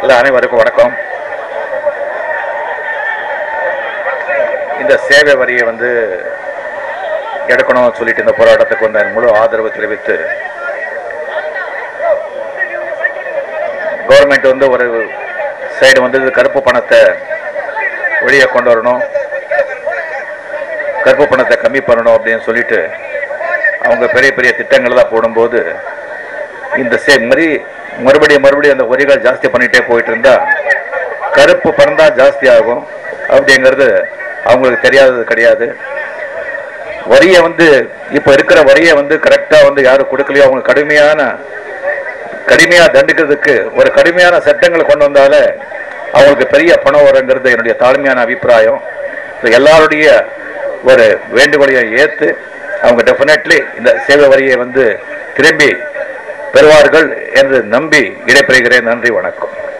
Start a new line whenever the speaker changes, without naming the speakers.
அனைவருக்கும் வணக்கம். இந்த சேவை வரியை எடுக்கணும்னு சொல்லிட்டு இந்த போராட்டத்துக்கு முழு ஆதரவு தெரிவித்து கவர்மெண்ட் ஒரு சைடு கருப்பு பணத்தை வெளியே கொண்டு வரணும், கருப்பு பணத்தை கம்மி பண்ணணும் அப்படின்னு சொல்லிட்டு அவங்க பெரிய பெரிய திட்டங்கள் தான் போடும்போது இந்த மாதிரி மறுபடியும் அந்த வரிகள் ஜாஸ்தி பண்ணிட்டே போயிட்டு இருந்தா கருப்பு பணம் தான் ஜாஸ்தி ஆகும் அப்படிங்கிறது அவங்களுக்கு தெரியாதது கிடையாது. வரியை இப்ப இருக்கிற வரியை கரெக்டா யாரும் கொடுக்கலையோ அவங்க கடுமையா தண்டிக்கிறதுக்கு ஒரு கடுமையான சட்டங்களை கொண்டு வந்தால அவங்களுக்கு பெரிய பணம் வருங்கிறது என்னுடைய தாழ்மையான அபிப்பிராயம். எல்லாருடைய ஒரு வேண்டுகோளையும் ஏற்று அவங்க டெஃபினெட்லி இந்த சேவை வரியை திரும்பி பெறுவார்கள் என்று நம்பி விடைபெறுகிறேன். நன்றி, வணக்கம்.